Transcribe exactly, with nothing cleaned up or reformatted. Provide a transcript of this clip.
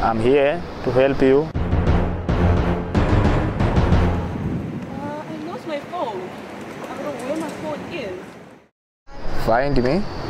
I'm here to help you. Uh, I lost my phone. I don't know where my phone is. Find me.